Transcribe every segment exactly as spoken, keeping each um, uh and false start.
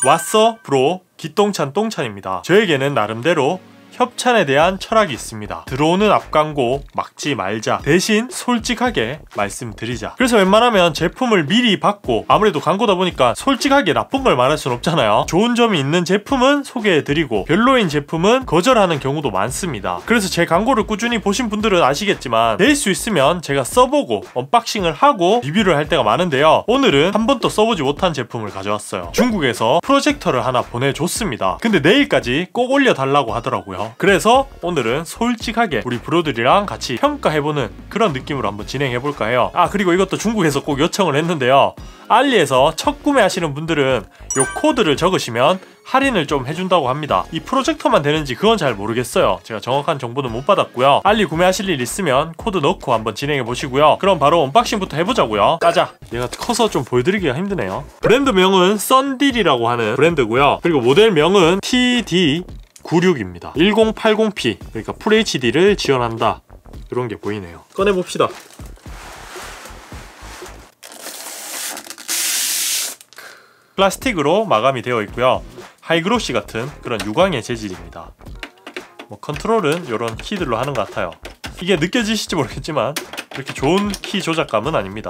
왔어 브로 기똥찬 똥찬입니다. 저에게는 나름대로 협찬에 대한 철학이 있습니다. 들어오는 앞광고 막지 말자. 대신 솔직하게 말씀드리자. 그래서 웬만하면 제품을 미리 받고, 아무래도 광고다 보니까 솔직하게 나쁜 걸 말할 순 없잖아요. 좋은 점이 있는 제품은 소개해드리고 별로인 제품은 거절하는 경우도 많습니다. 그래서 제 광고를 꾸준히 보신 분들은 아시겠지만 될 수 있으면 제가 써보고 언박싱을 하고 리뷰를 할 때가 많은데요. 오늘은 한 번도 써보지 못한 제품을 가져왔어요. 중국에서 프로젝터를 하나 보내줬습니다. 근데 내일까지 꼭 올려달라고 하더라고요. 그래서 오늘은 솔직하게 우리 브로들이랑 같이 평가해보는 그런 느낌으로 한번 진행해볼까 해요. 아, 그리고 이것도 중국에서 꼭 요청을 했는데요. 알리에서 첫 구매하시는 분들은 요 코드를 적으시면 할인을 좀 해준다고 합니다. 이 프로젝터만 되는지 그건 잘 모르겠어요. 제가 정확한 정보는 못 받았고요. 알리 구매하실 일 있으면 코드 넣고 한번 진행해보시고요. 그럼 바로 언박싱부터 해보자고요. 짜자! 얘가 커서 좀 보여드리기가 힘드네요. 브랜드명은 썬딜이라고 하는 브랜드고요. 그리고 모델명은 티 디 구십육입니다. 천팔십 피, 그러니까 풀에이치디를 지원한다. 이런 게 보이네요. 꺼내봅시다. 플라스틱으로 마감이 되어 있고요. 하이그로시 같은 그런 유광의 재질입니다. 뭐 컨트롤은 이런 키들로 하는 것 같아요. 이게 느껴지실지 모르겠지만 이렇게 좋은 키 조작감은 아닙니다.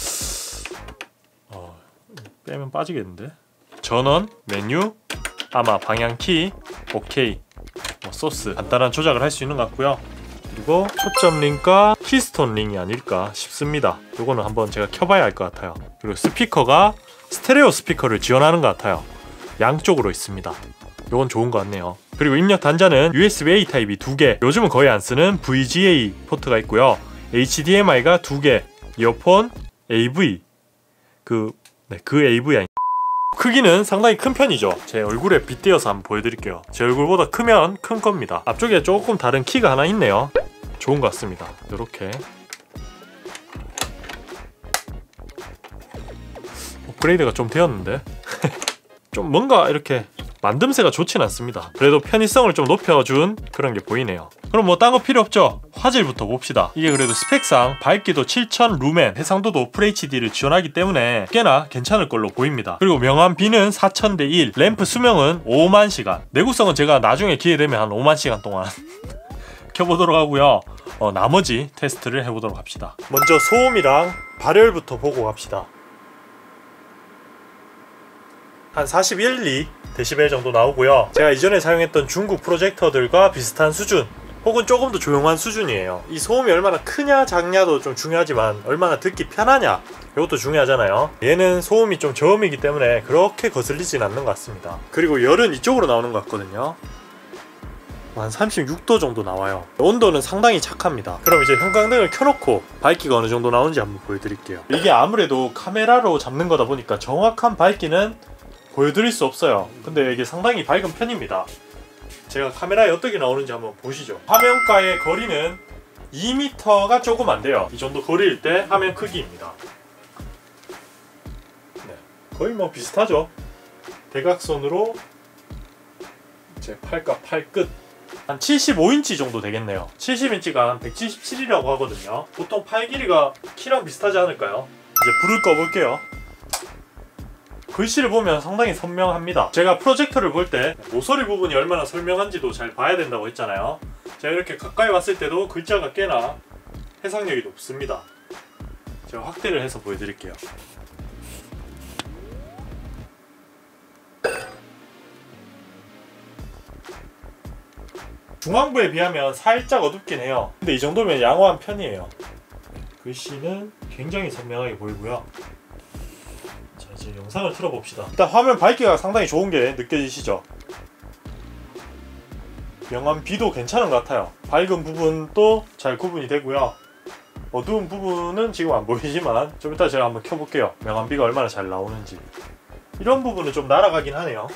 어, 빼면 빠지겠는데? 전원, 메뉴, 아마 방향키, 오케이, 뭐 소스 간단한 조작을 할 수 있는 것 같고요. 그리고 초점 링과 키스톤 링이 아닐까 싶습니다. 요거는 한번 제가 켜봐야 할 것 같아요. 그리고 스피커가 스테레오 스피커를 지원하는 것 같아요. 양쪽으로 있습니다. 요건 좋은 것 같네요. 그리고 입력 단자는 유에스비 에이 타입이 두 개, 요즘은 거의 안 쓰는 브이지에이 포트가 있고요. 에이치디엠아이가 두 개, 이어폰, 에이브이, 그, 네, 그 에이브이 아니 크기는 상당히 큰 편이죠. 제 얼굴에 빗대어서 한번 보여드릴게요. 제 얼굴보다 크면 큰 겁니다. 앞쪽에 조금 다른 키가 하나 있네요. 좋은 것 같습니다. 이렇게 업그레이드가 좀 되었는데 좀 뭔가 이렇게 만듦새가 좋진 않습니다. 그래도 편의성을 좀 높여준 그런 게 보이네요. 그럼 뭐 딴 거 필요 없죠? 화질부터 봅시다. 이게 그래도 스펙상 밝기도 칠천 루멘, 해상도도 에프에이치디를 지원하기 때문에 꽤나 괜찮을 걸로 보입니다. 그리고 명암 비는 사천 대 일, 램프 수명은 오만 시간, 내구성은 제가 나중에 기회 되면 한 오만 시간 동안 켜보도록 하고요. 어, 나머지 테스트를 해보도록 합시다. 먼저 소음이랑 발열부터 보고 갑시다. 한 사십일, 이 데시벨 정도 나오고요. 제가 이전에 사용했던 중국 프로젝터들과 비슷한 수준 혹은 조금 더 조용한 수준이에요. 이 소음이 얼마나 크냐 작냐도 좀 중요하지만 얼마나 듣기 편하냐 이것도 중요하잖아요. 얘는 소음이 좀 저음이기 때문에 그렇게 거슬리진 않는 것 같습니다. 그리고 열은 이쪽으로 나오는 것 같거든요. 한 삼십육 도 정도 나와요. 온도는 상당히 착합니다. 그럼 이제 형광등을 켜놓고 밝기가 어느 정도 나오는지 한번 보여드릴게요. 이게 아무래도 카메라로 잡는 거다 보니까 정확한 밝기는 보여드릴 수 없어요. 근데 이게 상당히 밝은 편입니다. 제가 카메라에 어떻게 나오는지 한번 보시죠. 화면과의 거리는 이 미터가 조금 안 돼요. 이 정도 거리일 때 화면 크기입니다. 네, 거의 뭐 비슷하죠. 대각선으로 제 팔과 팔 끝 한 칠십오 인치 정도 되겠네요. 칠십 인치가 한 백칠십칠이라고 하거든요. 보통 팔 길이가 키랑 비슷하지 않을까요? 이제 불을 꺼볼게요. 글씨를 보면 상당히 선명합니다. 제가 프로젝터를 볼 때 모서리 부분이 얼마나 선명한지도 잘 봐야 된다고 했잖아요. 제가 이렇게 가까이 왔을 때도 글자가 꽤나 해상력이 높습니다. 제가 확대를 해서 보여드릴게요. 중앙부에 비하면 살짝 어둡긴 해요. 근데 이 정도면 양호한 편이에요. 글씨는 굉장히 선명하게 보이고요. 자, 이제 영상을 틀어봅시다. 일단 화면 밝기가 상당히 좋은 게 느껴지시죠? 명암 비도 괜찮은 것 같아요. 밝은 부분도 잘 구분이 되고요. 어두운 부분은 지금 안 보이지만 좀 이따 제가 한번 켜볼게요. 명암 비가 얼마나 잘 나오는지. 이런 부분은 좀 날아가긴 하네요.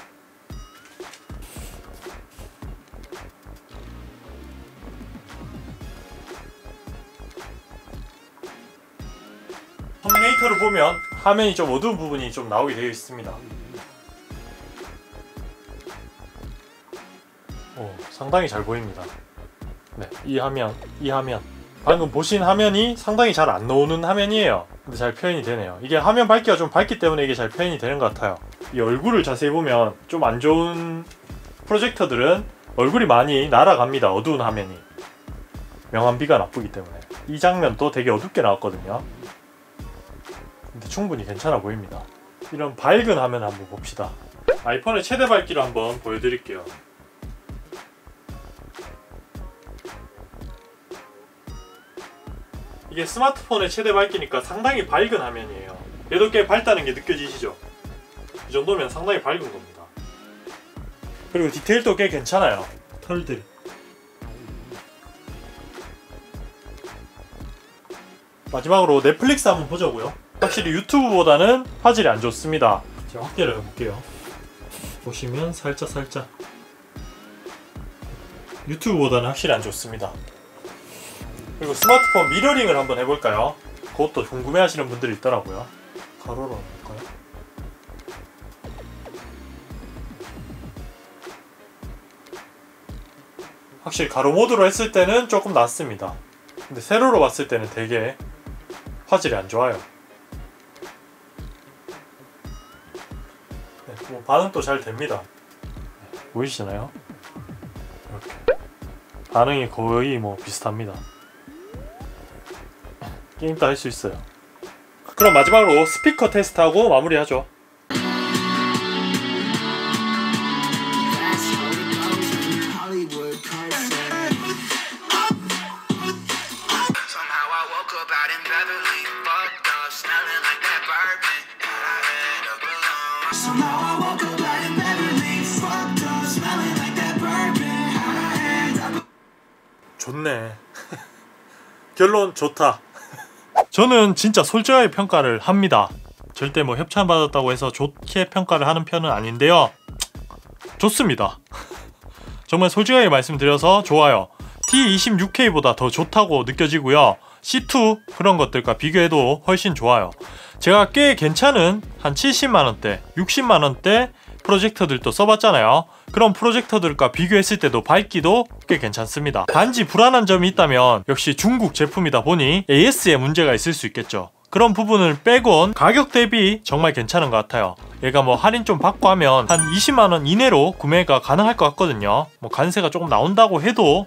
터미네이터를 보면 화면이 좀 어두운 부분이 좀 나오게 되어 있습니다. 오, 상당히 잘 보입니다. 네, 이 화면, 이 화면 방금 보신 화면이 상당히 잘 안 나오는 화면이에요. 근데 잘 표현이 되네요. 이게 화면 밝기가 좀 밝기 때문에 이게 잘 표현이 되는 것 같아요. 이 얼굴을 자세히 보면 좀 안 좋은 프로젝터들은 얼굴이 많이 날아갑니다. 어두운 화면이. 명암비가 나쁘기 때문에. 이 장면도 되게 어둡게 나왔거든요. 근데 충분히 괜찮아 보입니다. 이런 밝은 화면 한번 봅시다. 아이폰의 최대 밝기를 한번 보여드릴게요. 이게 스마트폰의 최대 밝기니까 상당히 밝은 화면이에요. 얘도 꽤 밝다는 게 느껴지시죠? 이 정도면 상당히 밝은 겁니다. 그리고 디테일도 꽤 괜찮아요. 털들. 마지막으로 넷플릭스 한번 보자고요. 확실히 유튜브보다는 화질이 안 좋습니다. 제가 확대를 해볼게요. 보시면 살짝 살짝 유튜브보다는 확실히 안 좋습니다. 그리고 스마트폰 미러링을 한번 해볼까요? 그것도 궁금해하시는 분들이 있더라고요. 가로로 해볼까요? 확실히 가로 모드로 했을 때는 조금 낫습니다. 근데 세로로 봤을 때는 되게 화질이 안 좋아요. 네, 뭐 반응도 잘 됩니다. 네, 보이시나요? 이렇게 반응이 거의 뭐 비슷합니다. 게임 다 할 수 있어요. 그럼 마지막으로 스피커 테스트하고 마무리하죠. 좋네. 결론 좋다. 저는 진짜 솔직하게 평가를 합니다. 절대 뭐 협찬 받았다고 해서 좋게 평가를 하는 편은 아닌데요. 좋습니다. 정말 솔직하게 말씀드려서 좋아요. 티 이십육 케이보다 더 좋다고 느껴지고요. 씨 투 그런 것들과 비교해도 훨씬 좋아요. 제가 꽤 괜찮은 한 칠십만 원대, 육십만 원대 프로젝터들도 써봤잖아요. 그런 프로젝터들과 비교했을 때도 밝기도 꽤 괜찮습니다. 단지 불안한 점이 있다면 역시 중국 제품이다 보니 에이에스에 문제가 있을 수 있겠죠. 그런 부분을 빼곤 가격 대비 정말 괜찮은 것 같아요. 얘가 뭐 할인 좀 받고 하면 한 이십만 원 이내로 구매가 가능할 것 같거든요. 뭐 관세가 조금 나온다고 해도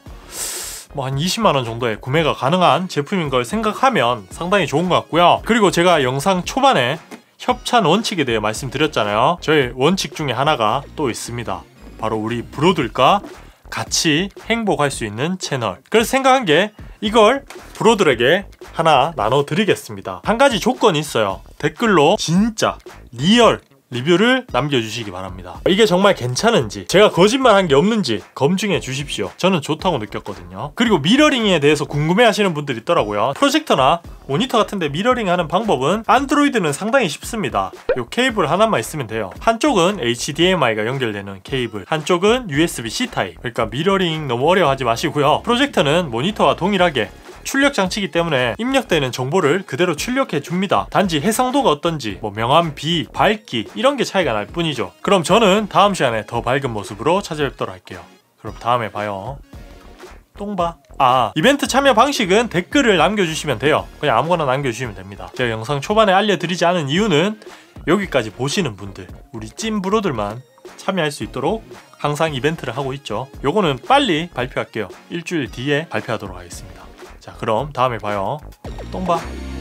뭐 한 이십만 원 정도에 구매가 가능한 제품인 걸 생각하면 상당히 좋은 것 같고요. 그리고 제가 영상 초반에 협찬 원칙에 대해 말씀드렸잖아요. 저의 원칙 중에 하나가 또 있습니다. 바로 우리 브로들과 같이 행복할 수 있는 채널. 그래서 생각한 게 이걸 브로들에게 하나 나눠드리겠습니다. 한 가지 조건이 있어요. 댓글로 진짜 리얼 리뷰를 남겨주시기 바랍니다. 이게 정말 괜찮은지, 제가 거짓말한 게 없는지 검증해 주십시오. 저는 좋다고 느꼈거든요. 그리고 미러링에 대해서 궁금해하시는 분들이 있더라고요. 프로젝터나 모니터 같은데 미러링 하는 방법은 안드로이드는 상당히 쉽습니다. 요 케이블 하나만 있으면 돼요. 한쪽은 에이치디엠아이가 연결되는 케이블, 한쪽은 유에스비-C 타입. 그러니까 미러링 너무 어려워하지 마시고요. 프로젝터는 모니터와 동일하게 출력 장치이기 때문에 입력되는 정보를 그대로 출력해 줍니다. 단지 해상도가 어떤지, 뭐 명암, 비, 밝기 이런 게 차이가 날 뿐이죠. 그럼 저는 다음 시간에 더 밝은 모습으로 찾아뵙도록 할게요. 그럼 다음에 봐요. 똥봐. 아, 이벤트 참여 방식은 댓글을 남겨주시면 돼요. 그냥 아무거나 남겨주시면 됩니다. 제가 영상 초반에 알려드리지 않은 이유는 여기까지 보시는 분들, 우리 찐브로들만 참여할 수 있도록 항상 이벤트를 하고 있죠. 요거는 빨리 발표할게요. 일주일 뒤에 발표하도록 하겠습니다. 자, 그럼 다음에 봐요. 똥봐.